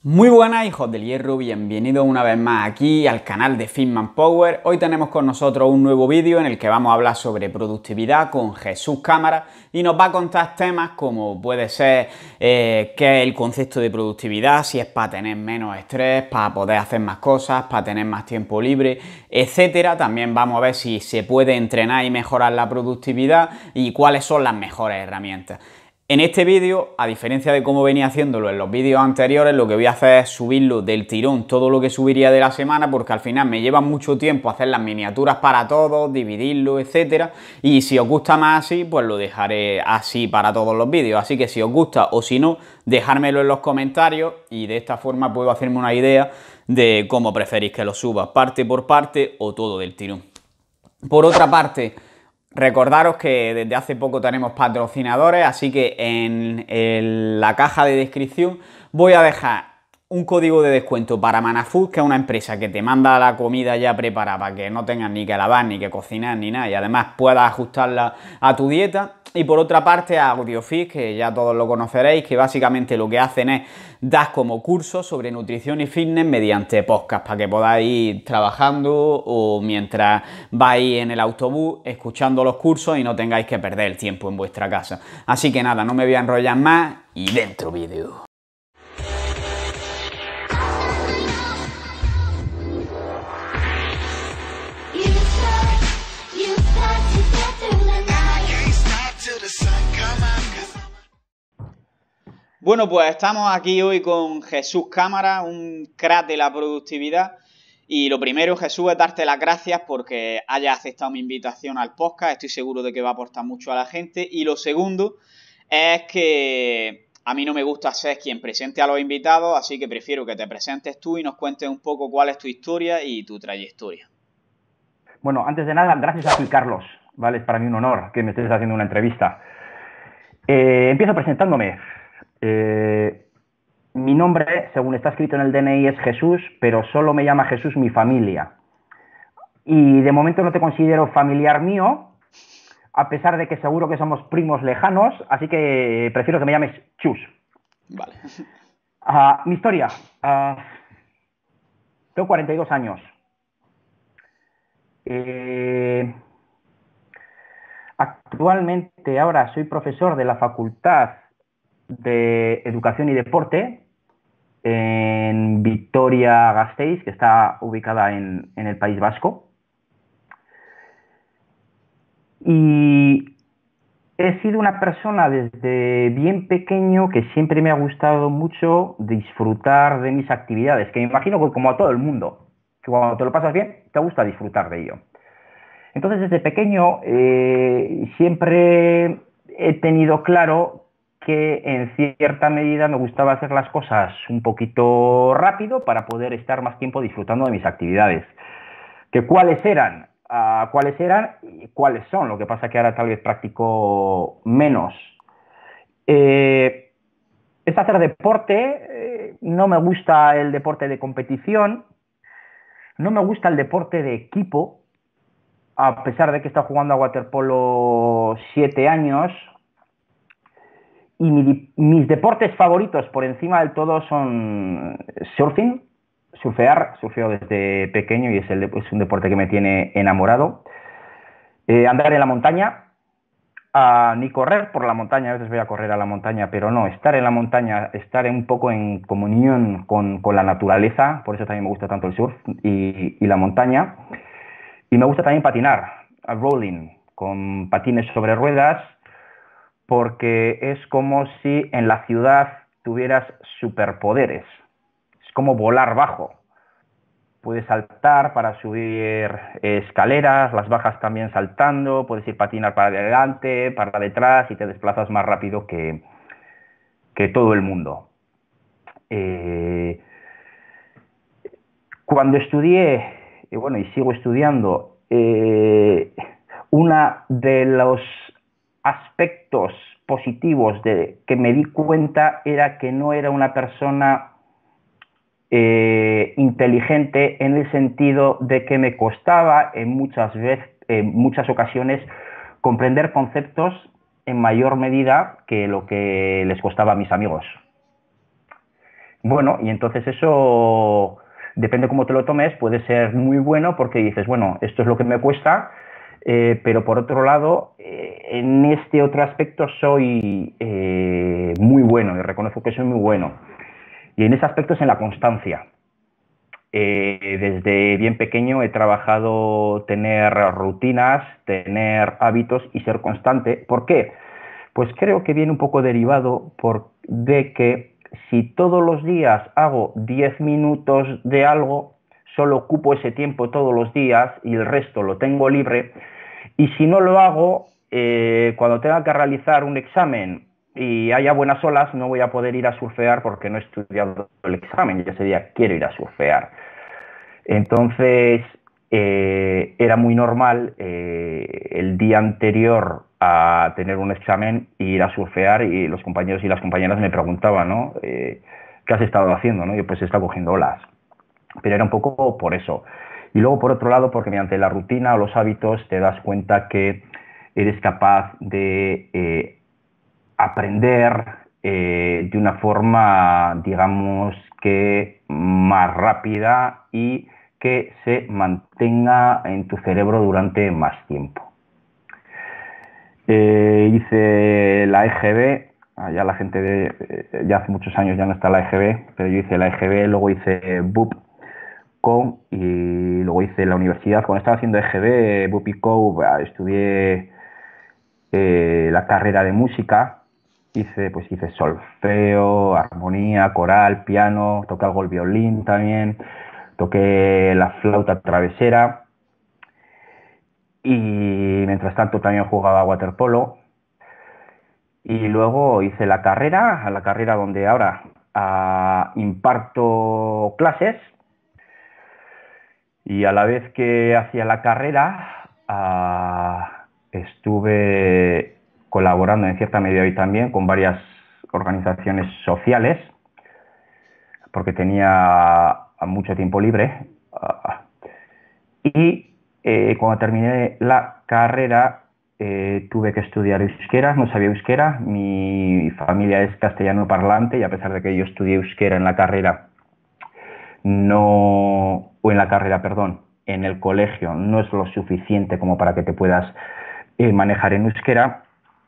Muy buenas, hijos del hierro, bienvenidos una vez más aquí al canal de Fitman Power. Hoy tenemos con nosotros un nuevo vídeo en el que vamos a hablar sobre productividad con Jesús Cámara y nos va a contar temas como puede ser qué es el concepto de productividad, si es para tener menos estrés, para poder hacer más cosas, para tener más tiempo libre, etcétera. También vamos a ver si se puede entrenar y mejorar la productividad y cuáles son las mejores herramientas. En este vídeo, a diferencia de cómo venía haciéndolo en los vídeos anteriores, lo que voy a hacer es subirlo del tirón, todo lo que subiría de la semana, porque al final me lleva mucho tiempo hacer las miniaturas para todos, dividirlo, etcétera. Y si os gusta más así, pues lo dejaré así para todos los vídeos. Así que si os gusta o si no, dejármelo en los comentarios y de esta forma puedo hacerme una idea de cómo preferís que lo suba, parte por parte o todo del tirón. Por otra parte, recordaros que desde hace poco tenemos patrocinadores, así que en la caja de descripción voy a dejar un código de descuento para Manafood, que es una empresa que te manda la comida ya preparada para que no tengas ni que lavar, ni que cocinar, ni nada, y además puedas ajustarla a tu dieta. Y por otra parte a AudioFit, que ya todos lo conoceréis, que básicamente lo que hacen es dar como cursos sobre nutrición y fitness mediante podcast, para que podáis ir trabajando o mientras vais en el autobús escuchando los cursos y no tengáis que perder el tiempo en vuestra casa. Así que nada, no me voy a enrollar más y dentro vídeo. Bueno, pues estamos aquí hoy con Jesús Cámara, un crack de la productividad. Y lo primero, Jesús, es darte las gracias porque hayas aceptado mi invitación al podcast. Estoy seguro de que va a aportar mucho a la gente. Y lo segundo es que a mí no me gusta ser quien presente a los invitados, así que prefiero que te presentes tú y nos cuentes un poco cuál es tu historia y tu trayectoria. Bueno, antes de nada, gracias a ti, Carlos. Vale, es para mí un honor que me estés haciendo una entrevista. Empiezo presentándome. Eh, Mi nombre, según está escrito en el DNI, es Jesús, pero solo me llama Jesús mi familia. Y de momento no te considero familiar mío, a pesar de que seguro que somos primos lejanos, así que prefiero que me llames Chus. Vale. Mi historia. Tengo 42 años. Eh, Actualmente ahora soy profesor de la Facultad de Educación y Deporte en Vitoria-Gasteiz, que está ubicada en el País Vasco. Y he sido una persona desde bien pequeño que siempre me ha gustado mucho disfrutar de mis actividades, que me imagino que como a todo el mundo, que cuando te lo pasas bien, te gusta disfrutar de ello. Entonces, desde pequeño siempre he tenido claro que en cierta medida me gustaba hacer las cosas un poquito rápido para poder estar más tiempo disfrutando de mis actividades. ¿Que cuáles eran? ¿Cuáles eran y cuáles son? Lo que pasa que ahora tal vez practico menos. Es hacer deporte. No me gusta el deporte de competición. No me gusta el deporte de equipo, a pesar de que he estado jugando a waterpolo 7 años. Y mis deportes favoritos por encima del todo son surfing, surfeo desde pequeño y es un deporte que me tiene enamorado. Andar en la montaña, ni correr por la montaña, a veces voy a correr a la montaña, pero no, estar en la montaña, estar un poco en comunión con la naturaleza, por eso también me gusta tanto el surf y la montaña. Y me gusta también patinar, rolling, con patines sobre ruedas, porque es como si en la ciudad tuvieras superpoderes. Es como volar bajo. Puedes saltar para subir escaleras, las bajas también saltando, puedes ir patinar para adelante, para detrás y te desplazas más rápido que todo el mundo. Cuando estudié, bueno, y sigo estudiando, uno de los aspectos positivos de que me di cuenta era que no era una persona inteligente, en el sentido de que me costaba en muchas ocasiones comprender conceptos en mayor medida que lo que les costaba a mis amigos. Bueno, y entonces eso, depende cómo te lo tomes, puede ser muy bueno porque dices, bueno, esto es lo que me cuesta, pero por otro lado, en este otro aspecto soy muy bueno y reconozco que soy muy bueno. Y en ese aspecto es en la constancia. Desde bien pequeño he trabajado tener rutinas, tener hábitos y ser constante. ¿Por qué? Pues creo que viene un poco derivado de que si todos los días hago 10 minutos de algo, solo ocupo ese tiempo todos los días y el resto lo tengo libre. Y si no lo hago, cuando tenga que realizar un examen y haya buenas olas, no voy a poder ir a surfear porque no he estudiado el examen. Y ese día quiero ir a surfear. Entonces, era muy normal el día anterior a tener un examen ir a surfear y los compañeros y las compañeras me preguntaban, ¿no? ¿Qué has estado haciendo? ¿No? Yo pues he estado cogiendo olas. Pero era un poco por eso. Y luego, por otro lado, porque mediante la rutina o los hábitos te das cuenta que eres capaz de aprender de una forma, digamos que más rápida y que se mantenga en tu cerebro durante más tiempo. Hice la EGB, ya la gente ya hace muchos años ya no está la EGB, pero yo hice la EGB, luego hice BUP y luego hice la universidad. Cuando estaba haciendo EGB, BUP y CO, estudié la carrera de música. Hice solfeo, armonía, coral, piano, toqué algo el violín también, toqué la flauta travesera y mientras tanto también jugaba waterpolo. Y luego hice la carrera donde ahora imparto clases y a la vez que hacía la carrera estuve colaborando en cierta medida y también con varias organizaciones sociales porque tenía mucho tiempo libre. Y cuando terminé la carrera tuve que estudiar euskera, no sabía euskera, mi familia es castellano parlante y a pesar de que yo estudié euskera en la carrera, perdón, en el colegio no es lo suficiente como para que te puedas manejar en euskera.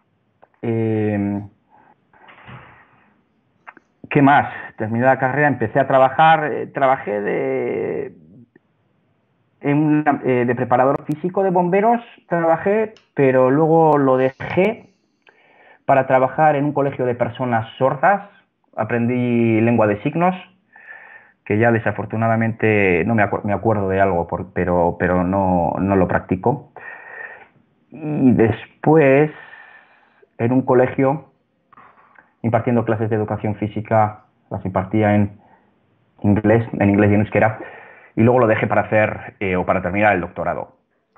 ¿Qué más? Terminé la carrera, empecé a trabajar, trabajé de preparador físico de bomberos, trabajé, pero luego lo dejé para trabajar en un colegio de personas sordas. Aprendí lengua de signos, que ya desafortunadamente no me acuerdo de algo, pero no lo practico. Y después, en un colegio, impartiendo clases de educación física, las impartía en inglés y en euskera, y luego lo dejé para hacer o para terminar el doctorado.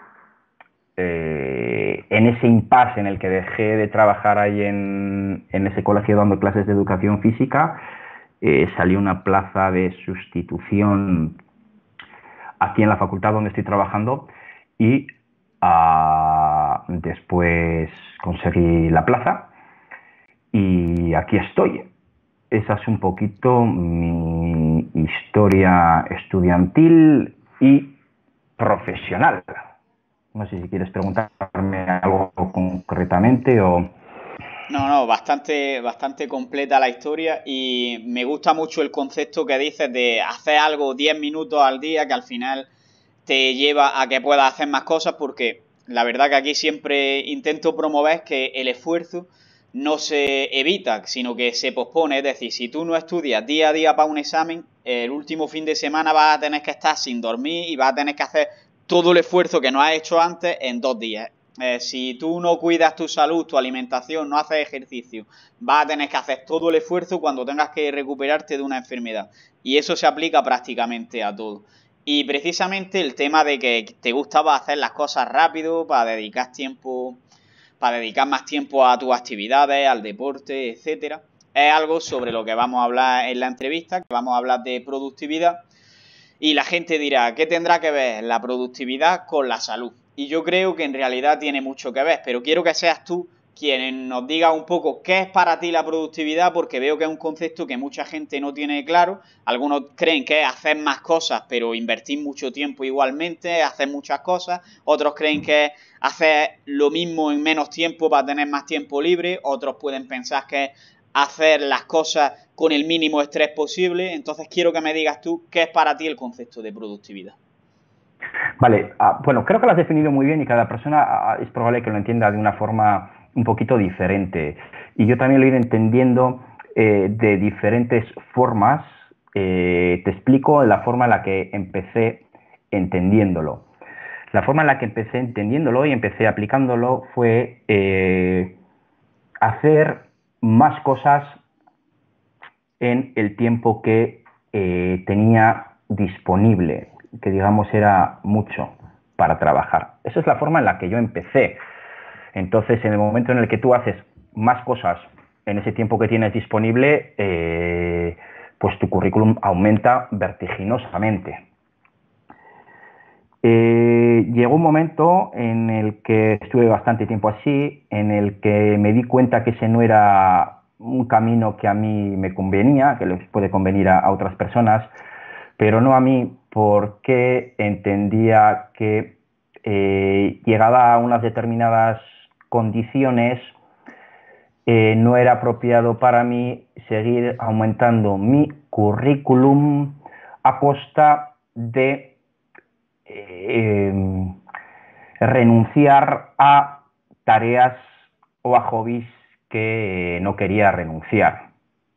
En ese impasse en el que dejé de trabajar ahí en ese colegio dando clases de educación física, salió una plaza de sustitución aquí en la facultad donde estoy trabajando y después conseguí la plaza y aquí estoy. Esa es un poquito mi historia estudiantil y profesional. No sé si quieres preguntarme algo concretamente o... No, no, bastante completa la historia y me gusta mucho el concepto que dices de hacer algo 10 minutos al día que al final te lleva a que puedas hacer más cosas porque la verdad que aquí siempre intento promover que el esfuerzo no se evita, sino que se pospone. Es decir, si tú no estudias día a día para un examen, el último fin de semana vas a tener que estar sin dormir y vas a tener que hacer todo el esfuerzo que no has hecho antes en 2 días. Si tú no cuidas tu salud, tu alimentación, no haces ejercicio, vas a tener que hacer todo el esfuerzo cuando tengas que recuperarte de una enfermedad. Y eso se aplica prácticamente a todo. Y precisamente el tema de que te gustaba hacer las cosas rápido para dedicar más tiempo a tus actividades, al deporte, etcétera, es algo sobre lo que vamos a hablar en la entrevista, que vamos a hablar de productividad. Y la gente dirá, ¿qué tendrá que ver la productividad con la salud? Y yo creo que en realidad tiene mucho que ver, pero quiero que seas tú que nos diga un poco qué es para ti la productividad, porque veo que es un concepto que mucha gente no tiene claro. Algunos creen que es hacer más cosas, pero invertir mucho tiempo igualmente, hacer muchas cosas. Otros creen que es hacer lo mismo en menos tiempo para tener más tiempo libre. Otros pueden pensar que es hacer las cosas con el mínimo estrés posible. Entonces quiero que me digas tú qué es para ti el concepto de productividad. Vale, bueno, creo que lo has definido muy bien y cada persona es probable que lo entienda de una forma un poquito diferente. Y yo también lo he ido entendiendo de diferentes formas. Te explico la forma en la que empecé entendiéndolo. La forma en la que empecé entendiéndolo y empecé aplicándolo fue hacer más cosas en el tiempo que tenía disponible, que digamos era mucho para trabajar. Esa es la forma en la que yo empecé. Entonces, en el momento en el que tú haces más cosas en ese tiempo que tienes disponible, pues tu currículum aumenta vertiginosamente. Llegó un momento en el que estuve bastante tiempo así, en el que me di cuenta que ese no era un camino que a mí me convenía, que les puede convenir a otras personas, pero no a mí, porque entendía que llegada a unas determinadas condiciones, no era apropiado para mí seguir aumentando mi currículum a costa de renunciar a tareas o a hobbies que no quería renunciar.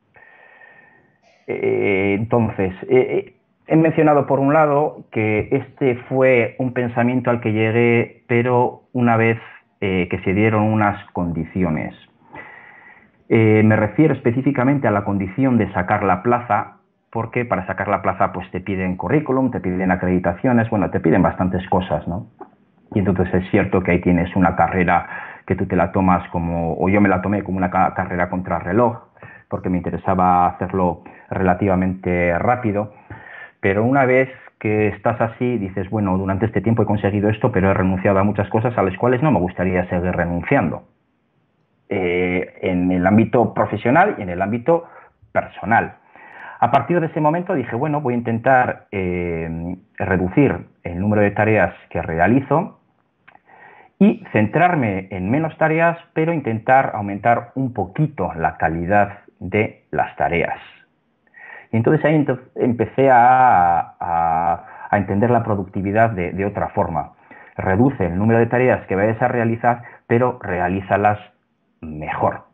Entonces, he mencionado por un lado que este fue un pensamiento al que llegué, pero una vez que se dieron unas condiciones. Me refiero específicamente a la condición de sacar la plaza, porque para sacar la plaza pues te piden currículum, te piden acreditaciones, bueno, te piden bastantes cosas, ¿no? Y entonces es cierto que ahí tienes una carrera que tú te la tomas como, o yo me la tomé como una carrera contrarreloj, porque me interesaba hacerlo relativamente rápido, pero una vez que estás así, dices, bueno, durante este tiempo he conseguido esto, pero he renunciado a muchas cosas a las cuales no me gustaría seguir renunciando. En el ámbito profesional y en el ámbito personal. A partir de ese momento dije, bueno, voy a intentar reducir el número de tareas que realizo y centrarme en menos tareas, pero intentar aumentar un poquito la calidad de las tareas. Y entonces ahí empecé a entender la productividad de otra forma. Reduce el número de tareas que vayas a realizar, pero realízalas mejor.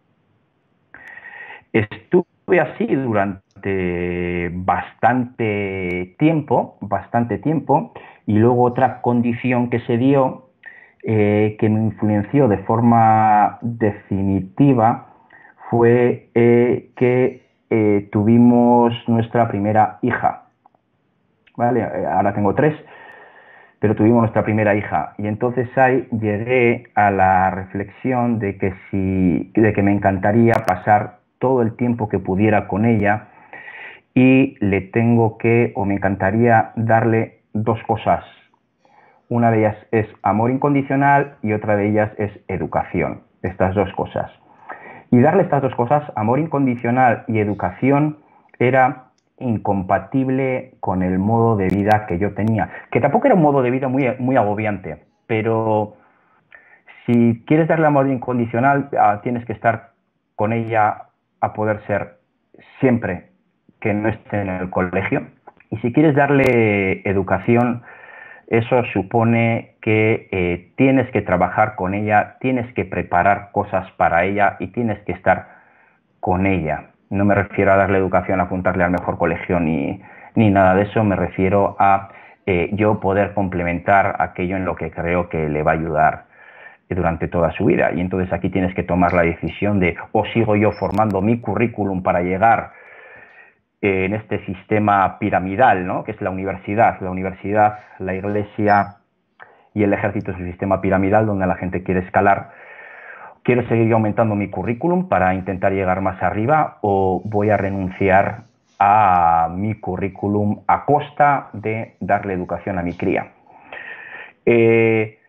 Estuve así durante bastante tiempo, y luego otra condición que se dio que me influenció de forma definitiva fue que tuvimos nuestra primera hija. ¿Vale? Ahora tengo 3, pero tuvimos nuestra primera hija. Y entonces ahí llegué a la reflexión de que me encantaría pasar todo el tiempo que pudiera con ella, y me encantaría darle 2 cosas. Una de ellas es amor incondicional y otra de ellas es educación. Estas 2 cosas. Y darle estas 2 cosas, amor incondicional y educación, era incompatible con el modo de vida que yo tenía, que tampoco era un modo de vida muy agobiante, pero si quieres darle amor incondicional, tienes que estar con ella a poder ser siempre que no esté en el colegio. Y si quieres darle educación, eso supone que tienes que trabajar con ella, tienes que preparar cosas para ella y tienes que estar con ella. No me refiero a darle educación, a apuntarle al mejor colegio ni nada de eso, me refiero a yo poder complementar aquello en lo que creo que le va a ayudar durante toda su vida. Y entonces aquí tienes que tomar la decisión de, o sigo yo formando mi currículum para llegar en este sistema piramidal, ¿no?, que es la universidad, la iglesia y el ejército es un sistema piramidal donde la gente quiere escalar. ¿Quiero seguir aumentando mi currículum para intentar llegar más arriba, o voy a renunciar a mi currículum a costa de darle educación a mi cría?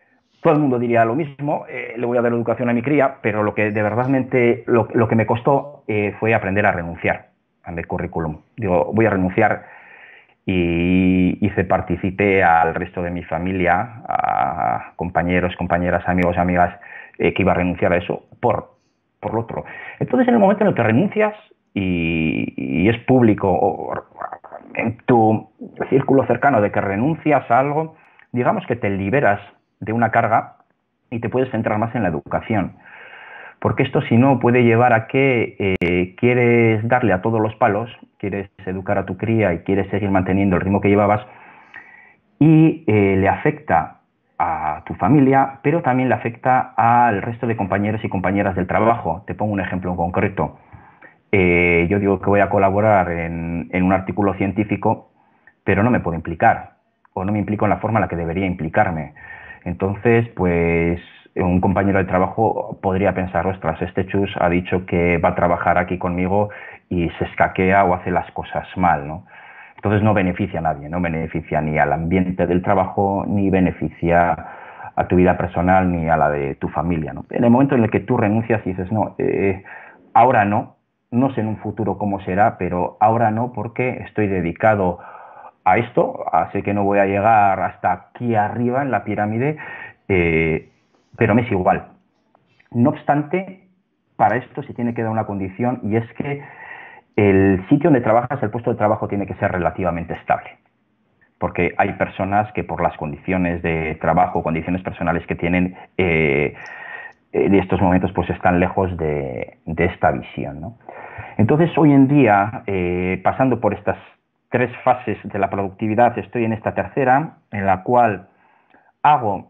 todo el mundo diría lo mismo, le voy a dar educación a mi cría, pero lo que de verdadmente, lo que me costó fue aprender a renunciar a mi currículum. Digo, voy a renunciar y participé al resto de mi familia, a compañeros, compañeras, amigos, amigas, que iba a renunciar a eso por lo otro. Entonces, en el momento en el que renuncias y es público, o en tu círculo cercano de que renuncias a algo, digamos que te liberas de una carga y te puedes centrar más en la educación. Porque esto, si no, puede llevar a que quieres darle a todos los palos, quieres educar a tu cría y quieres seguir manteniendo el ritmo que llevabas y le afecta a tu familia, pero también le afecta al resto de compañeros y compañeras del trabajo. Te pongo un ejemplo concreto. Yo digo que voy a colaborar en un artículo científico, pero no me puedo implicar, o no me implico en la forma en la que debería implicarme. Entonces, pues un compañero de trabajo podría pensar, ostras, este chus ha dicho que va a trabajar aquí conmigo y se escaquea o hace las cosas mal, ¿no? Entonces no beneficia a nadie, no beneficia ni al ambiente del trabajo, ni beneficia a tu vida personal, ni a la de tu familia, ¿no? En el momento en el que tú renuncias y dices, no, ahora no, no sé en un futuro cómo será, pero ahora no porque estoy dedicado a esto, así que no voy a llegar hasta aquí arriba en la pirámide, pero me es igual. No obstante, para esto se tiene que dar una condición y es que el sitio donde trabajas, el puesto de trabajo tiene que ser relativamente estable. Porque hay personas que por las condiciones de trabajo, condiciones personales que tienen, en estos momentos pues están lejos de esta visión, ¿no? Entonces, hoy en día, pasando por estas tres fases de la productividad, estoy en esta tercera, en la cual hago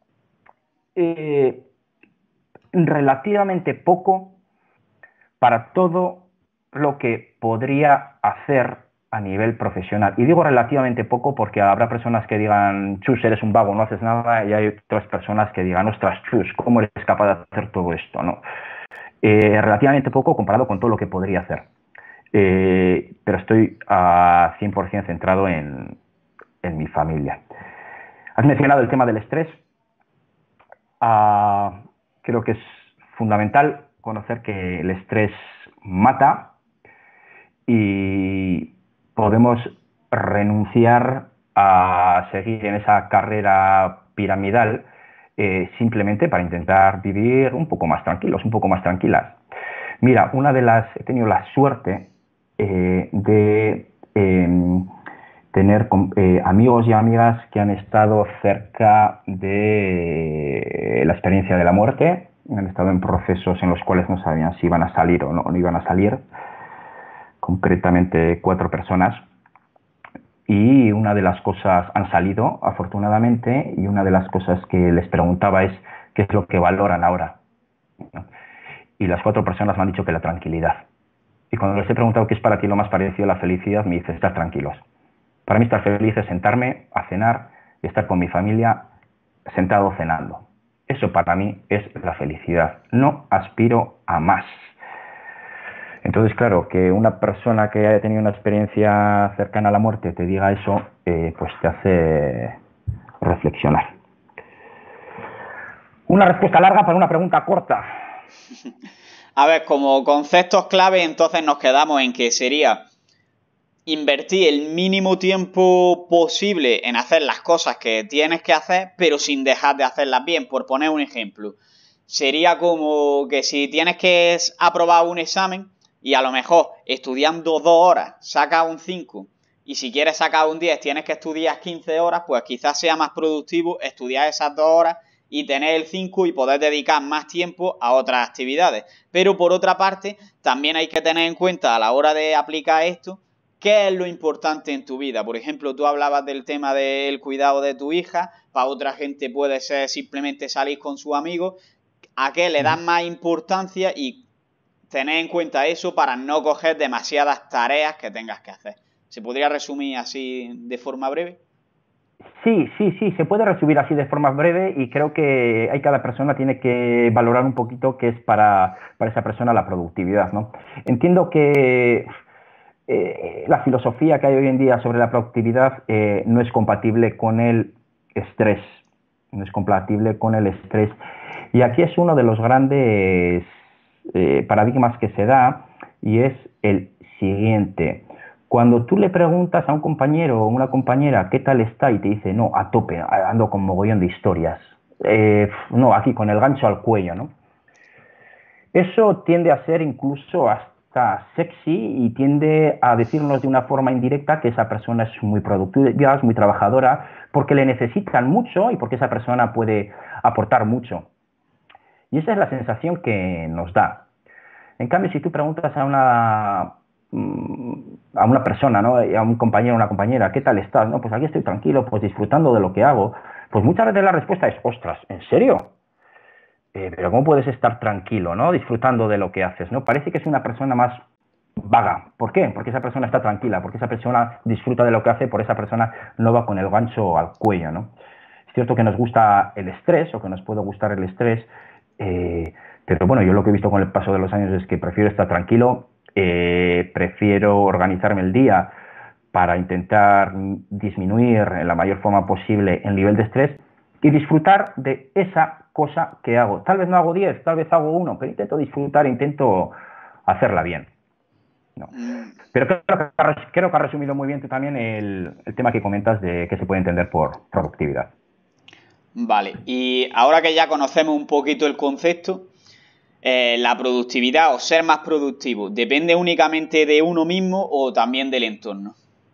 relativamente poco para todo lo que podría hacer a nivel profesional. Y digo relativamente poco porque habrá personas que digan, Chus, eres un vago, no haces nada, y hay otras personas que digan, ostras, Chus, ¿cómo eres capaz de hacer todo esto? ¿No? Relativamente poco comparado con todo lo que podría hacer. Pero estoy a 100% centrado en mi familia. Has mencionado el tema del estrés. Creo que es fundamental conocer que el estrés mata y podemos renunciar a seguir en esa carrera piramidal simplemente para intentar vivir un poco más tranquilos, un poco más tranquilas. Mira, he tenido la suerte de tener amigos y amigas que han estado cerca de la experiencia de la muerte, han estado en procesos en los cuales no sabían si iban a salir o no iban a salir, concretamente 4 personas, y una de las cosas han salido, afortunadamente, y una de las cosas que les preguntaba es qué es lo que valoran ahora. Y las 4 personas me han dicho que la tranquilidad. Y cuando les he preguntado qué es para ti lo más parecido a la felicidad, me dicen estar tranquilos. Para mí estar feliz es sentarme a cenar y estar con mi familia sentado cenando. Eso para mí es la felicidad. No aspiro a más. Entonces, claro, que una persona que haya tenido una experiencia cercana a la muerte te diga eso, pues te hace reflexionar. Una respuesta larga para una pregunta corta. A ver, como conceptos clave, entonces nos quedamos en que sería invertir el mínimo tiempo posible en hacer las cosas que tienes que hacer, pero sin dejar de hacerlas bien. Por poner un ejemplo, sería como que si tienes que aprobar un examen y a lo mejor estudiando 2 horas sacas un 5 y si quieres sacar un 10 tienes que estudiar 15 horas, pues quizás sea más productivo estudiar esas 2 horas y tener el 5 y poder dedicar más tiempo a otras actividades. Pero por otra parte, también hay que tener en cuenta a la hora de aplicar esto, ¿qué es lo importante en tu vida? Por ejemplo, tú hablabas del tema del cuidado de tu hija, para otra gente puede ser simplemente salir con sus amigos. ¿A qué le das más importancia? Y tener en cuenta eso para no coger demasiadas tareas que tengas que hacer. ¿Se podría resumir así de forma breve? Sí, se puede resumir así de forma breve y creo que cada persona tiene que valorar un poquito qué es para esa persona la productividad, ¿no? Entiendo que la filosofía que hay hoy en día sobre la productividad no es compatible con el estrés. no es compatible con el estrés. Y aquí es uno de los grandes paradigmas que se da, y es el siguiente. Cuando tú le preguntas a un compañero o una compañera qué tal está y te dice, no, a tope, ando con mogollón de historias, no, aquí con el gancho al cuello, ¿no? Eso tiende a ser incluso hasta sexy y tiende a decirnos de una forma indirecta que esa persona es muy productiva, es muy trabajadora, porque le necesitan mucho y porque esa persona puede aportar mucho. Y esa es la sensación que nos da. En cambio, si tú preguntas a una persona, ¿no? A un compañero o una compañera, ¿qué tal estás? No, pues aquí estoy tranquilo, pues disfrutando de lo que hago. Pues muchas veces la respuesta es, ostras, ¿en serio? Pero ¿cómo puedes estar tranquilo, ¿no? Disfrutando de lo que haces, ¿no? Parece que es una persona más vaga. ¿Por qué? Porque esa persona está tranquila, porque esa persona disfruta de lo que hace, por esa persona no va con el gancho al cuello, ¿no? Es cierto que nos gusta el estrés, o que nos puede gustar el estrés, pero bueno, yo lo que he visto con el paso de los años es que prefiero estar tranquilo, prefiero organizarme el día para intentar disminuir en la mayor forma posible el nivel de estrés y disfrutar de esa cosa que hago. Tal vez no hago 10, tal vez hago 1, pero intento disfrutar, intento hacerla bien, ¿no? Pero creo que has resumido muy bien tú también el tema que comentas de qué se puede entender por productividad. Vale, y ahora que ya conocemos un poquito el concepto, la productividad o ser más productivo, ¿depende únicamente de uno mismo o también del entorno?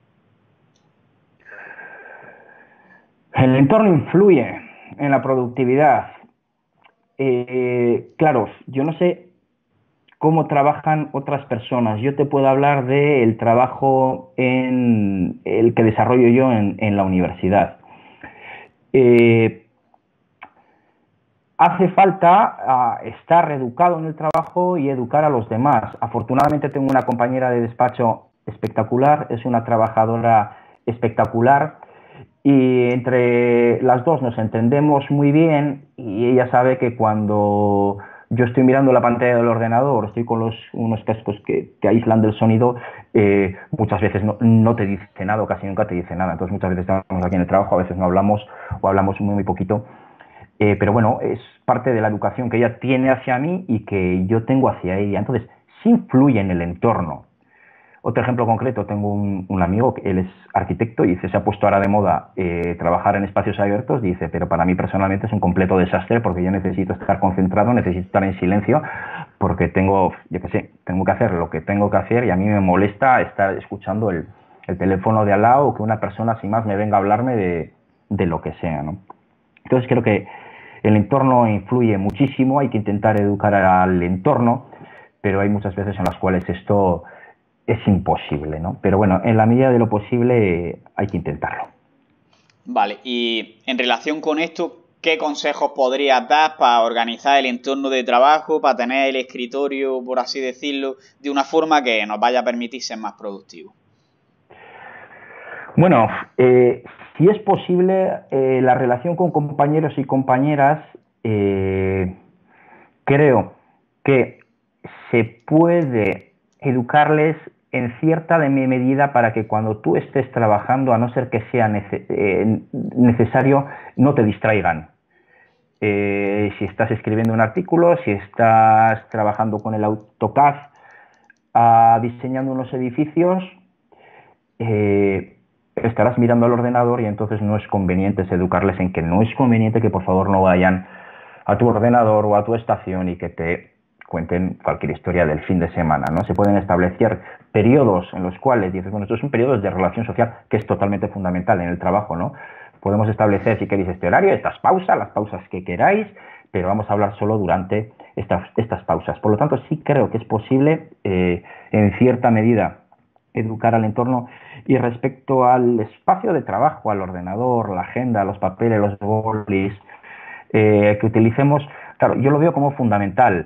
El entorno influye en la productividad. Claro, yo no sé cómo trabajan otras personas. Yo te puedo hablar del trabajo en el que desarrollo yo en la universidad. Eh, Hace falta estar educado en el trabajo y educar a los demás. Afortunadamente tengo una compañera de despacho espectacular, es una trabajadora espectacular, y entre las dos nos entendemos muy bien, y ella sabe que cuando yo estoy mirando la pantalla del ordenador, estoy con unos cascos que aíslan del sonido, muchas veces no te dice nada, o casi nunca te dice nada. Entonces muchas veces estamos aquí en el trabajo, a veces no hablamos o hablamos muy, muy poquito. Pero bueno, es parte de la educación que ella tiene hacia mí y que yo tengo hacia ella. Entonces, sí influye en el entorno. Otro ejemplo concreto, tengo un amigo, él es arquitecto, y dice, se ha puesto ahora de moda trabajar en espacios abiertos, dice, pero para mí personalmente es un completo desastre porque yo necesito estar concentrado, necesito estar en silencio, porque tengo, yo qué sé, tengo que hacer lo que tengo que hacer, y a mí me molesta estar escuchando el teléfono de al lado, o que una persona sin más me venga a hablarme de lo que sea, ¿no? Entonces creo que el entorno influye muchísimo, hay que intentar educar al entorno, pero hay muchas veces en las cuales esto es imposible, ¿no? Pero bueno, en la medida de lo posible hay que intentarlo. Vale, y en relación con esto, ¿qué consejos podrías dar para organizar el entorno de trabajo, para tener el escritorio, por así decirlo, de una forma que nos vaya a permitir ser más productivos? Bueno, si es posible, la relación con compañeros y compañeras, creo que se puede educarles en cierta medida para que cuando tú estés trabajando, a no ser que sea necesario, no te distraigan. Si estás escribiendo un artículo, si estás trabajando con el AutoCAD, diseñando unos edificios, estarás mirando al ordenador, y entonces no es conveniente educarles en que no es conveniente que por favor no vayan a tu ordenador o a tu estación y que te cuenten cualquier historia del fin de semana, ¿no? Se pueden establecer periodos en los cuales dices, bueno, estos son periodos de relación social, que es totalmente fundamental en el trabajo, ¿no? Podemos establecer, si queréis, este horario, estas pausas, las pausas que queráis, pero vamos a hablar solo durante estas pausas. Por lo tanto, sí creo que es posible, en cierta medida, educar al entorno. Y respecto al espacio de trabajo, al ordenador, la agenda, los papeles, los bolis, que utilicemos, claro, yo lo veo como fundamental.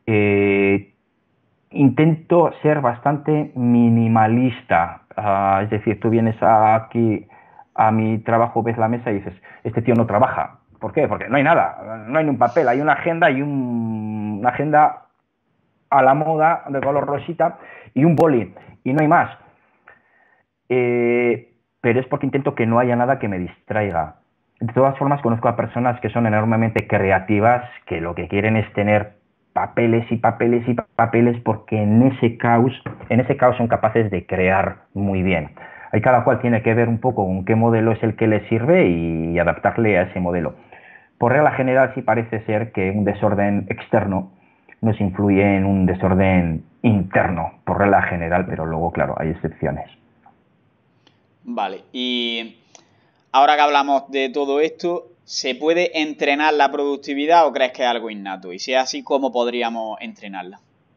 Intento ser bastante minimalista, es decir, tú vienes aquí a mi trabajo, ves la mesa y dices, este tío no trabaja. ¿Por qué? Porque no hay nada, no hay ni un papel, hay una agenda y una agenda a la moda de color rosita y un boli, y no hay más. Pero es porque intento que no haya nada que me distraiga. De todas formas, conozco a personas que son enormemente creativas, que lo que quieren es tener papeles y papeles y papeles, porque en ese caos son capaces de crear muy bien. Ahí cada cual tiene que ver un poco con qué modelo es el que le sirve y adaptarle a ese modelo. Por regla general, sí parece ser que un desorden externo nos influye en un desorden interno, por regla general, pero luego, claro, hay excepciones. Vale, y ahora que hablamos de todo esto, ¿se puede entrenar la productividad o crees que es algo innato? Y si es así, ¿cómo podríamos entrenarla?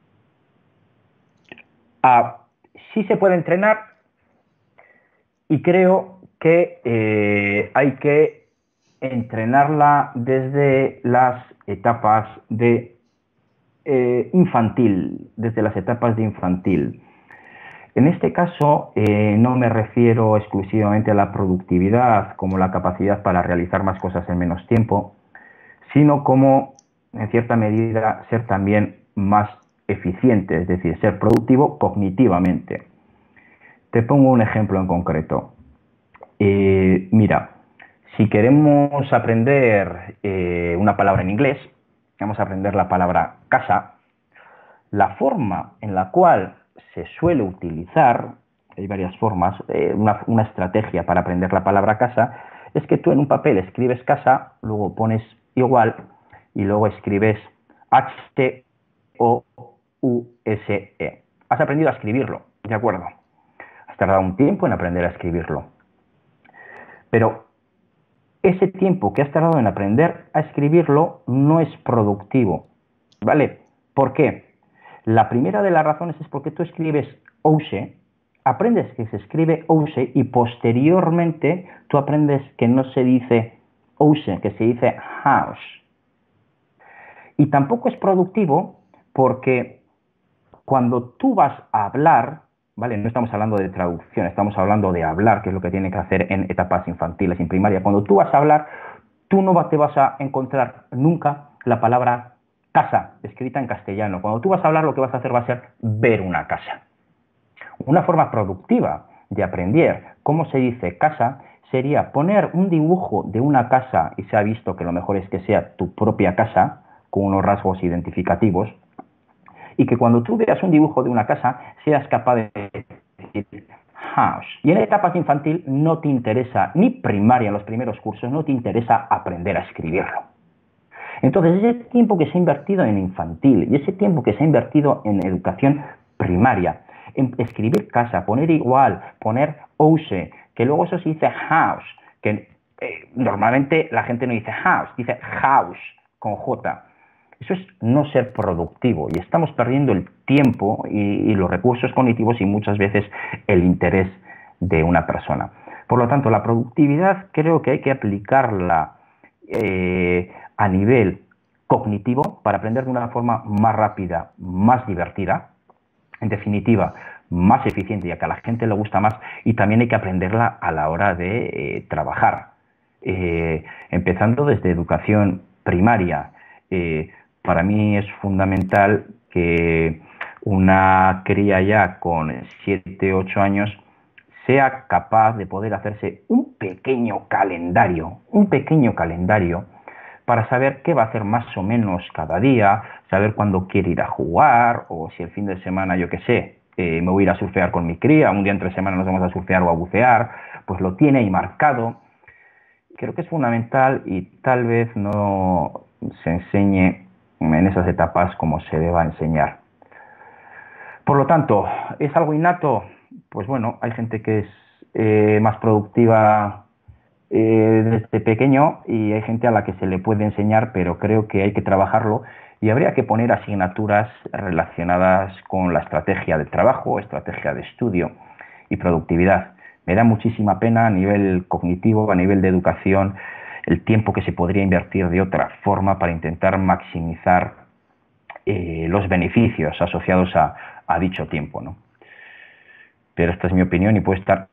Ah, sí se puede entrenar y creo que hay que entrenarla desde las etapas de infantil, desde las etapas de infantil. En este caso, no me refiero exclusivamente a la productividad como la capacidad para realizar más cosas en menos tiempo, sino como, en cierta medida, ser también más eficiente, es decir, ser productivo cognitivamente. Te pongo un ejemplo en concreto. Mira, si queremos aprender una palabra en inglés, vamos a aprender la palabra casa. La forma en la cual se suele utilizar, hay varias formas, una estrategia para aprender la palabra casa, es que tú en un papel escribes casa, luego pones igual y luego escribes H-O-U-S-E. Has aprendido a escribirlo, ¿de acuerdo? Has tardado un tiempo en aprender a escribirlo. Pero ese tiempo que has tardado en aprender a escribirlo no es productivo, ¿vale? ¿Por qué? La primera de las razones es porque tú escribes OUSE, aprendes que se escribe OUSE y posteriormente tú aprendes que no se dice OUSE, que se dice house. Y tampoco es productivo porque cuando tú vas a hablar, ¿vale? No estamos hablando de traducción, estamos hablando de hablar, que es lo que tiene que hacer en etapas infantiles, en primaria. Cuando tú vas a hablar, tú no te vas a encontrar nunca la palabra casa escrita en castellano. Cuando tú vas a hablar, lo que vas a hacer va a ser ver una casa. Una forma productiva de aprender cómo se dice casa sería poner un dibujo de una casa, y se ha visto que lo mejor es que sea tu propia casa, con unos rasgos identificativos, y que cuando tú veas un dibujo de una casa seas capaz de decir house. Y en etapas infantil no te interesa, ni primaria en los primeros cursos, no te interesa aprender a escribirlo. Entonces ese tiempo que se ha invertido en infantil y ese tiempo que se ha invertido en educación primaria, en escribir casa, poner igual, poner OUSE, que luego eso se dice house, que normalmente la gente no dice house, dice house con J. Eso es no ser productivo y estamos perdiendo el tiempo y los recursos cognitivos y muchas veces el interés de una persona. Por lo tanto, la productividad creo que hay que aplicarla a nivel cognitivo para aprender de una forma más rápida, más divertida, en definitiva, más eficiente, ya que a la gente le gusta más, y también hay que aprenderla a la hora de trabajar. Empezando desde educación primaria. Para mí es fundamental que una cría ya con 7, 8 años sea capaz de poder hacerse un pequeño calendario para saber qué va a hacer más o menos cada día, saber cuándo quiere ir a jugar o si el fin de semana, yo qué sé, me voy a ir a surfear con mi cría, un día entre semana nos vamos a surfear o a bucear, pues lo tiene ahí marcado. Creo que es fundamental y tal vez no se enseñe en esas etapas como se deba enseñar. Por lo tanto, ¿es algo innato? Pues bueno, hay gente que es más productiva desde pequeño y hay gente a la que se le puede enseñar, pero creo que hay que trabajarlo y habría que poner asignaturas relacionadas con la estrategia de trabajo, estrategia de estudio y productividad. Me da muchísima pena a nivel cognitivo, a nivel de educación, el tiempo que se podría invertir de otra forma para intentar maximizar los beneficios asociados a dicho tiempo, ¿no? Pero esta es mi opinión y puede estar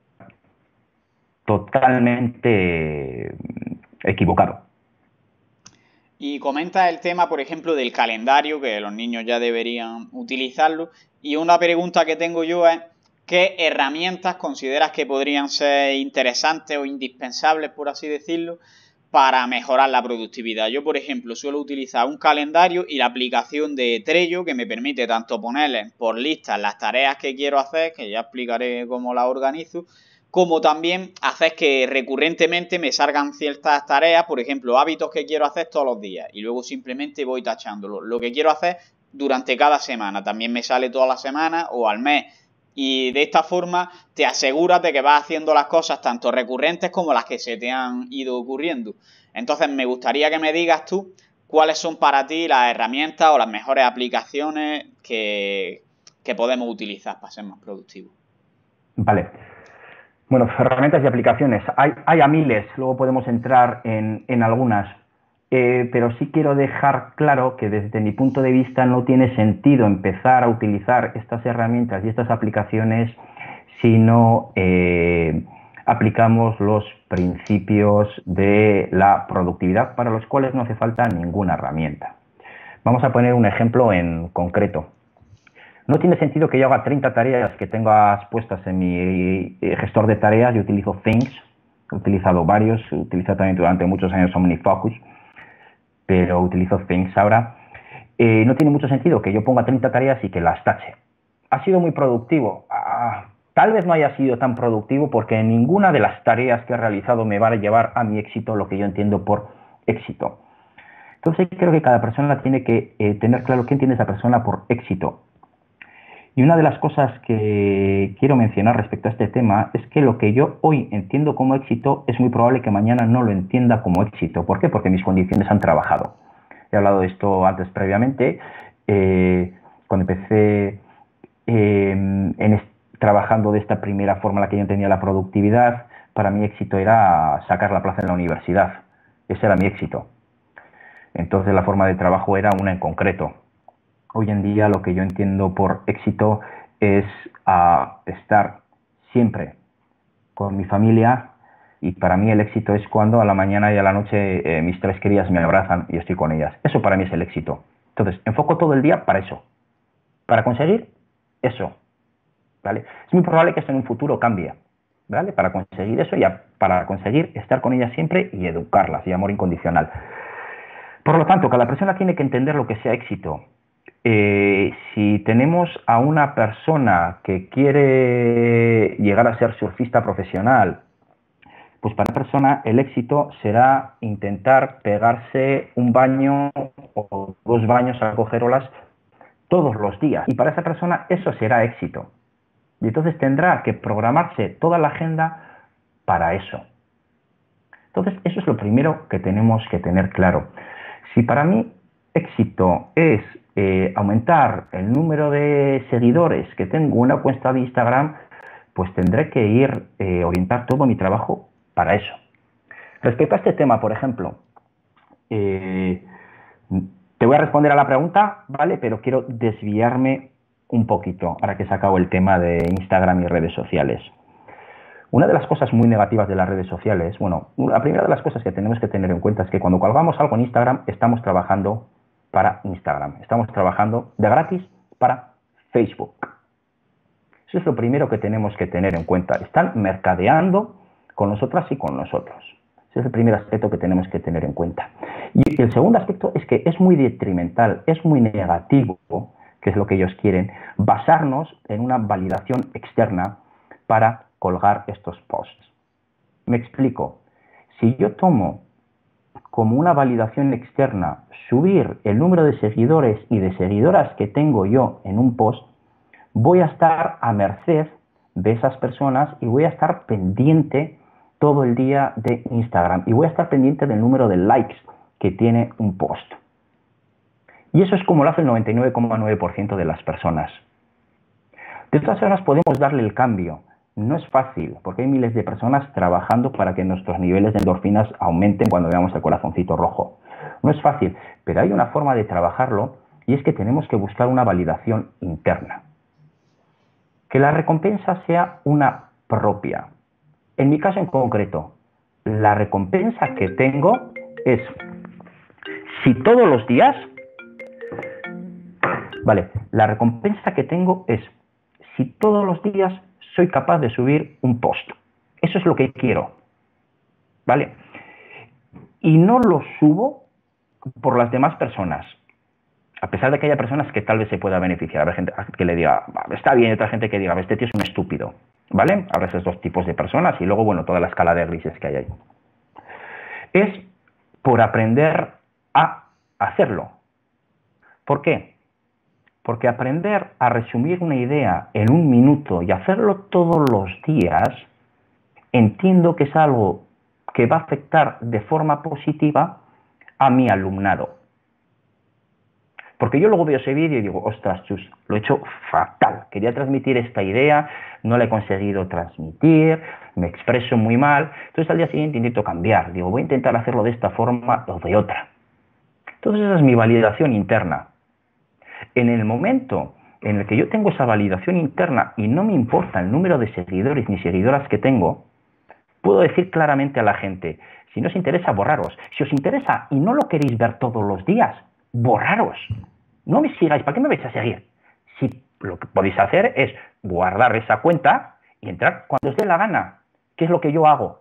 totalmente equivocado. Y comenta el tema, por ejemplo, del calendario, que los niños ya deberían utilizarlo. Y una pregunta que tengo yo es, ¿qué herramientas consideras que podrían ser interesantes o indispensables, por así decirlo, para mejorar la productividad. Yo, por ejemplo, suelo utilizar un calendario y la aplicación de Trello que me permite tanto ponerle por listas las tareas que quiero hacer, que ya explicaré cómo las organizo, como también hacer que recurrentemente me salgan ciertas tareas, por ejemplo, hábitos que quiero hacer todos los días y luego simplemente voy tachándolo. Lo que quiero hacer durante cada semana, también me sale toda la semana o al mes. Y de esta forma te aseguras de que vas haciendo las cosas tanto recurrentes como las que se te han ido ocurriendo. Entonces me gustaría que me digas tú cuáles son para ti las herramientas o las mejores aplicaciones que podemos utilizar para ser más productivos. Vale. Bueno, herramientas y aplicaciones. Hay a miles, luego podemos entrar en algunas. Pero sí quiero dejar claro que desde mi punto de vista no tiene sentido empezar a utilizar estas herramientas y estas aplicaciones si no aplicamos los principios de la productividad para los cuales no hace falta ninguna herramienta. Vamos a poner un ejemplo en concreto. No tiene sentido que yo haga 30 tareas que tengas puestas en mi gestor de tareas. Yo utilizo Things, he utilizado varios, he utilizado también durante muchos años OmniFocus, pero utilizo Things ahora. No tiene mucho sentido que yo ponga 30 tareas y que las tache. ¿Ha sido muy productivo? Tal vez no haya sido tan productivo porque ninguna de las tareas que he realizado me va a llevar a mi éxito, lo que yo entiendo por éxito. Entonces creo que cada persona tiene que tener claro qué entiende esa persona por éxito. Y una de las cosas que quiero mencionar respecto a este tema es que lo que yo hoy entiendo como éxito es muy probable que mañana no lo entienda como éxito. ¿Por qué? Porque mis condiciones han trabajado. He hablado de esto antes previamente. Cuando empecé trabajando de esta primera forma en la que yo entendía la productividad, para mí éxito era sacar la plaza en la universidad. Ese era mi éxito. Entonces la forma de trabajo era una en concreto. Hoy en día lo que yo entiendo por éxito es estar siempre con mi familia, y para mí el éxito es cuando a la mañana y a la noche mis 3 crías me abrazan y estoy con ellas. Eso para mí es el éxito. Entonces, enfoco todo el día para eso, para conseguir eso, ¿vale? Es muy probable que esto en un futuro cambie, ¿vale? Para conseguir eso y para conseguir estar con ellas siempre y educarlas y amor incondicional. Por lo tanto, cada persona tiene que entender lo que sea éxito. Si tenemos a una persona que quiere llegar a ser surfista profesional, pues para esa persona el éxito será intentar pegarse un baño o 2 baños a coger olas todos los días. Y para esa persona eso será éxito. Y entonces tendrá que programarse toda la agenda para eso. Entonces eso es lo primero que tenemos que tener claro. Si para mí éxito es aumentar el número de seguidores que tengo en una cuenta de Instagram, pues tendré que ir orientar todo mi trabajo para eso. Respecto a este tema, por ejemplo, te voy a responder a la pregunta, ¿vale? Pero quiero desviarme un poquito, ahora que he sacado el tema de Instagram y redes sociales. Una de las cosas muy negativas de las redes sociales, bueno, la primera de las cosas que tenemos que tener en cuenta es que cuando colgamos algo en Instagram, estamos trabajando para Instagram. Estamos trabajando de gratis para Facebook. Eso es lo primero que tenemos que tener en cuenta. Están mercadeando con nosotras y con nosotros. Ese es el primer aspecto que tenemos que tener en cuenta. Y el segundo aspecto es que es muy detrimental, es muy negativo, que es lo que ellos quieren, basarnos en una validación externa para colgar estos posts. Me explico. Si yo tomo como una validación externa subir el número de seguidores y de seguidoras que tengo yo en un post, voy a estar a merced de esas personas y voy a estar pendiente todo el día de Instagram y voy a estar pendiente del número de likes que tiene un post. Y eso es como lo hace el 99,9% de las personas. De todas formas podemos darle el cambio. No es fácil, porque hay miles de personas trabajando para que nuestros niveles de endorfinas aumenten cuando veamos el corazoncito rojo. No es fácil, pero hay una forma de trabajarlo y es que tenemos que buscar una validación interna. Que la recompensa sea una propia. En mi caso en concreto, la recompensa que tengo es si todos los días, la recompensa que tengo es si todos los días soy capaz de subir un post. Eso es lo que quiero, ¿vale? y no lo subo por las demás personas. A pesar de que haya personas que tal vez se pueda beneficiar, habrá gente que le diga, está bien, y otra gente que diga, este tío es un estúpido, ¿vale? Habrá esos dos tipos de personas y luego, bueno, toda la escala de grises que hay ahí. Es por aprender a hacerlo. ¿Por qué? Porque aprender a resumir una idea en un minuto y hacerlo todos los días, entiendo que es algo que va a afectar de forma positiva a mi alumnado. Porque yo luego veo ese vídeo y digo, ostras, chus, lo he hecho fatal. Quería transmitir esta idea, no la he conseguido transmitir, me expreso muy mal. Entonces al día siguiente intento cambiar. Digo, voy a intentar hacerlo de esta forma o de otra. Entonces esa es mi validación interna. En el momento en el que yo tengo esa validación interna y no me importa el número de seguidores ni seguidoras que tengo, puedo decir claramente a la gente, si no os interesa, borraros. Si os interesa y no lo queréis ver todos los días, borraros. No me sigáis, ¿para qué me vais a seguir? Si lo que podéis hacer es guardar esa cuenta y entrar cuando os dé la gana, que es lo que yo hago.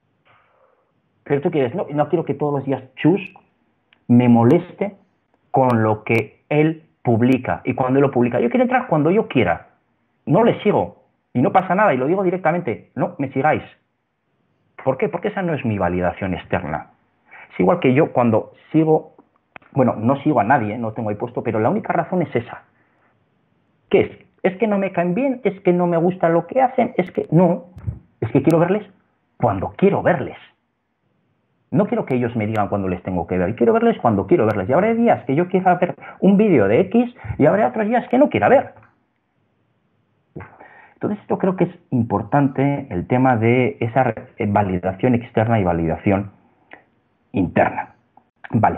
Pero tú quieres, no quiero que todos los días Chus me moleste con lo que él publica. Y cuando él lo publica, yo quiero entrar cuando yo quiera. No le sigo. Y no pasa nada, y lo digo directamente. No me sigáis. ¿Por qué? Porque esa no es mi validación externa. Es igual que yo cuando sigo, bueno, no sigo a nadie, no tengo ahí puesto, pero la única razón es esa. ¿Qué es? ¿Es que no me caen bien? ¿Es que no me gusta lo que hacen? Es que no. Es que quiero verles cuando quiero verles. No quiero que ellos me digan cuándo les tengo que ver. Quiero verles cuando quiero verles. Y habrá días que yo quiera ver un vídeo de X y habrá otros días que no quiera ver. Entonces, esto creo que es importante, el tema de esa validación externa y validación interna. Vale.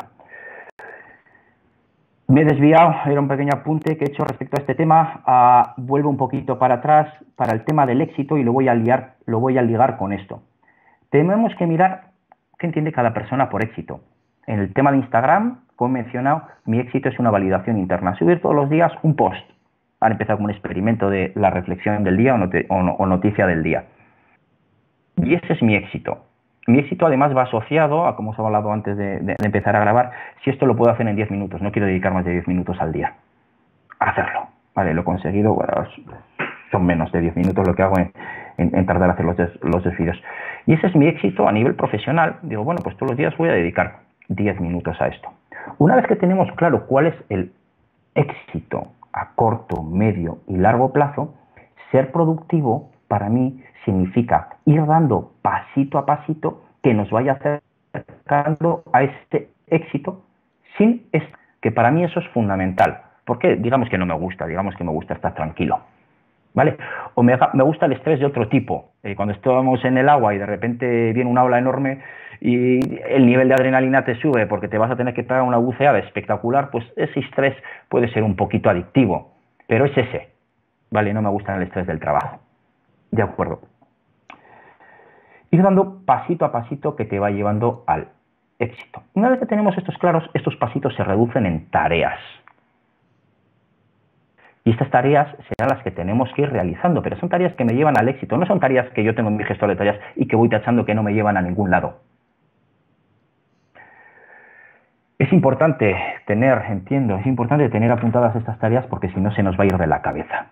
Me he desviado, era un pequeño apunte que he hecho respecto a este tema. Vuelvo un poquito para atrás para el tema del éxito y lo voy a ligar con esto. Tenemos que mirar qué entiende cada persona por éxito. En el tema de Instagram, como he mencionado, mi éxito es una validación interna. Subir todos los días un post. Ahora empezar como un experimento de la reflexión del día o noticia del día. Y ese es mi éxito. Mi éxito además va asociado a, como os he hablado antes de empezar a grabar, si esto lo puedo hacer en 10 minutos. No quiero dedicar más de 10 minutos al día a hacerlo. Vale, lo he conseguido. Bueno, son menos de 10 minutos lo que hago en tardar a hacer los dos vídeos. Y ese es mi éxito a nivel profesional. Digo, bueno, pues todos los días voy a dedicar 10 minutos a esto. Una vez que tenemos claro cuál es el éxito a corto, medio y largo plazo, ser productivo para mí significa ir dando pasito a pasito que nos vaya acercando a este éxito sin que para mí eso es fundamental. Porque digamos que no me gusta, digamos que me gusta estar tranquilo. ¿Vale? O me gusta el estrés de otro tipo. Cuando estamos en el agua y de repente viene una ola enorme y el nivel de adrenalina te sube porque te vas a tener que pegar una buceada espectacular, pues ese estrés puede ser un poquito adictivo. Pero es ese. ¿Vale? No me gusta el estrés del trabajo. De acuerdo. Ir dando pasito a pasito que te va llevando al éxito. Una vez que tenemos estos claros, estos pasitos se reducen en tareas. Y estas tareas serán las que tenemos que ir realizando, pero son tareas que me llevan al éxito. No son tareas que yo tengo en mi gestor de tareas y que voy tachando que no me llevan a ningún lado. Es importante es importante tener apuntadas estas tareas porque si no se nos va a ir de la cabeza.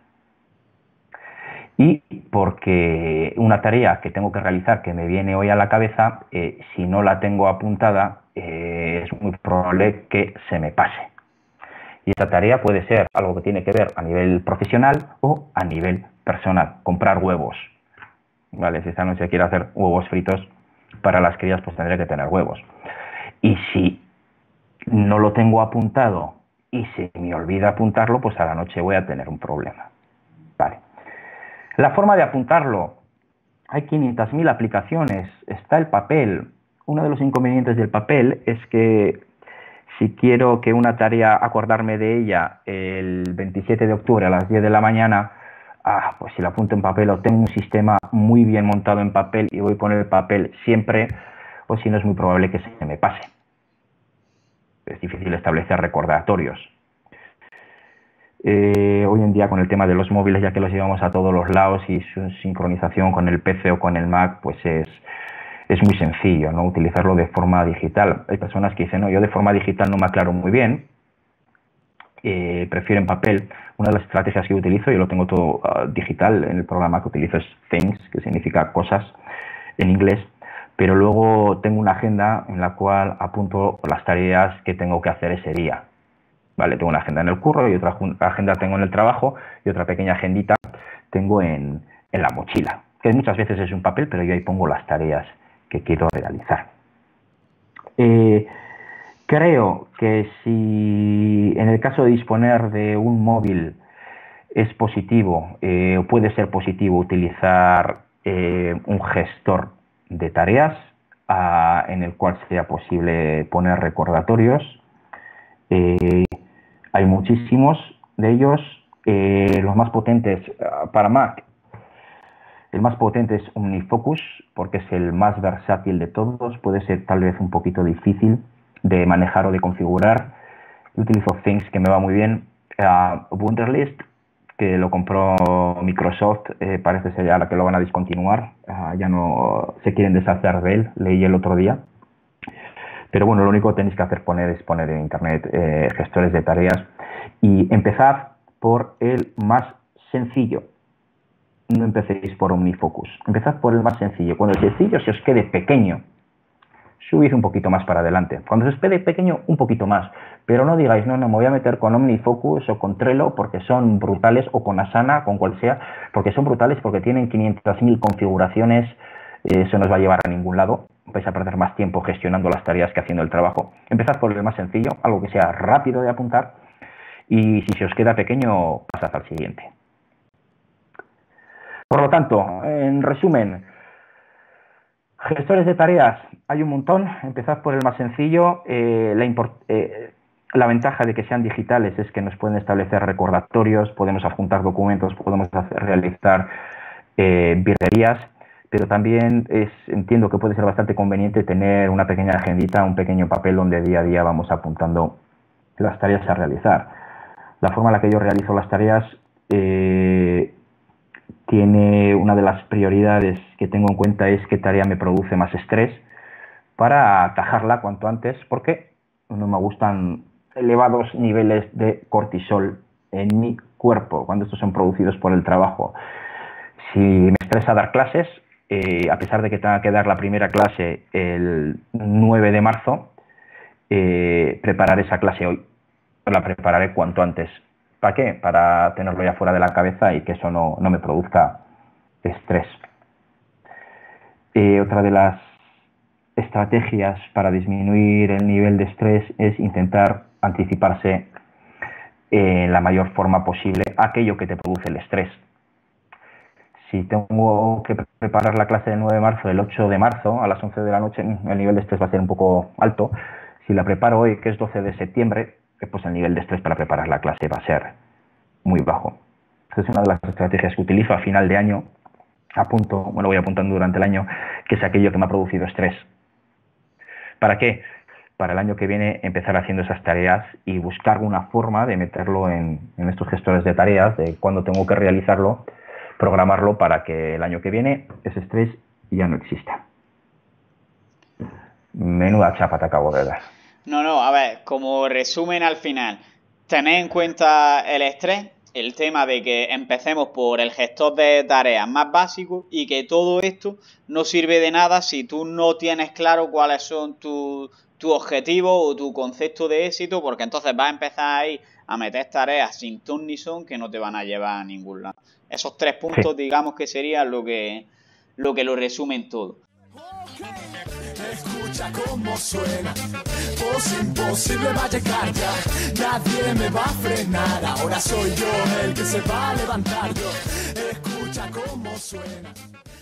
Y porque una tarea que tengo que realizar que me viene hoy a la cabeza, si no la tengo apuntada, es muy probable que se me pase. Y esta tarea puede ser algo que tiene que ver a nivel profesional o a nivel personal. Comprar huevos. ¿Vale? Si esta noche quiero hacer huevos fritos para las crías, pues tendré que tener huevos. Y si no lo tengo apuntado y se me olvida apuntarlo, pues a la noche voy a tener un problema. Vale. La forma de apuntarlo. Hay 500.000 aplicaciones. Está el papel. Uno de los inconvenientes del papel es que si quiero que una tarea, acordarme de ella el 27 de octubre a las 10 de la mañana, pues si la apunto en papel o tengo un sistema muy bien montado en papel y voy con el papel siempre, o si no es muy probable que se me pase. Es difícil establecer recordatorios. Hoy en día con el tema de los móviles, ya que los llevamos a todos los lados y su sincronización con el PC o con el Mac, pues es muy sencillo, ¿no? Utilizarlo de forma digital. Hay personas que dicen, no, yo de forma digital no me aclaro muy bien, prefiero en papel. Una de las estrategias que utilizo, yo lo tengo todo digital, en el programa que utilizo es Things, que significa cosas en inglés, pero luego tengo una agenda en la cual apunto las tareas que tengo que hacer ese día. Vale, tengo una agenda en el curro y otra agenda tengo en el trabajo y otra pequeña agendita tengo en la mochila, que muchas veces es un papel, pero yo ahí pongo las tareas que quiero realizar. Creo que si en el caso de disponer de un móvil es positivo, o puede ser positivo utilizar un gestor de tareas en el cual sea posible poner recordatorios. Hay muchísimos de ellos, los más potentes para Mac. El más potente es OmniFocus porque es el más versátil de todos, puede ser tal vez un poquito difícil de manejar o de configurar. Yo utilizo Things, que me va muy bien. Wunderlist, que lo compró Microsoft, parece ser ya que lo van a discontinuar, ya no se quieren deshacer de él, leí el otro día. Pero bueno, lo único que tenéis que hacer es poner en internet gestores de tareas y empezad por el más sencillo. No empecéis por OmniFocus, empezad por el más sencillo. Cuando el sencillo se os quede pequeño, subid un poquito más para adelante. Cuando se os quede pequeño, un poquito más. Pero no digáis, no, me voy a meter con OmniFocus o con Trello porque son brutales, o con Asana, con cual sea, porque son brutales, porque tienen 500.000 configuraciones. Eso no os va a llevar a ningún lado. Vais a perder más tiempo gestionando las tareas que haciendo el trabajo. Empezad por el más sencillo, algo que sea rápido de apuntar, y si se os queda pequeño, pasad al siguiente. Por lo tanto, en resumen, gestores de tareas hay un montón. Empezad por el más sencillo. La ventaja de que sean digitales es que nos pueden establecer recordatorios, podemos adjuntar documentos, podemos realizar virguerías, pero también entiendo que puede ser bastante conveniente tener una pequeña agendita, un pequeño papel donde día a día vamos apuntando las tareas a realizar. La forma en la que yo realizo las tareas tiene una de las prioridades que tengo en cuenta, es qué tarea me produce más estrés, para atajarla cuanto antes, porque no me gustan elevados niveles de cortisol en mi cuerpo cuando estos son producidos por el trabajo. Si me estresa dar clases, a pesar de que tenga que dar la primera clase el 9 de marzo, prepararé esa clase hoy. La prepararé cuanto antes. ¿Para qué? Para tenerlo ya fuera de la cabeza y que eso no me produzca estrés. Otra de las estrategias para disminuir el nivel de estrés es intentar anticiparse en la mayor forma posible a aquello que te produce el estrés. Si tengo que preparar la clase del 9 de marzo, el 8 de marzo a las 11 de la noche, el nivel de estrés va a ser un poco alto. Si la preparo hoy, que es 12 de septiembre, pues el nivel de estrés para preparar la clase va a ser muy bajo. Esta es una de las estrategias que utilizo a final de año. Voy apuntando durante el año, que es aquello que me ha producido estrés. ¿Para qué? Para el año que viene empezar haciendo esas tareas y buscar una forma de meterlo en estos gestores de tareas, de cuando tengo que realizarlo, programarlo para que el año que viene ese estrés ya no exista. Menuda chapa te acabo de dar. No, a ver, como resumen al final, tened en cuenta el estrés, el tema de que empecemos por el gestor de tareas más básico y que todo esto no sirve de nada si tú no tienes claro cuáles son tus objetivos o tu concepto de éxito, porque entonces vas a empezar ahí a meter tareas sin ton ni son que no te van a llevar a ningún lado. Esos 3 puntos, sí, digamos que serían lo que lo resumen todo. Escucha cómo suena, voz imposible va a llegar ya, nadie me va a frenar, ahora soy yo el que se va a levantar yo, escucha cómo suena.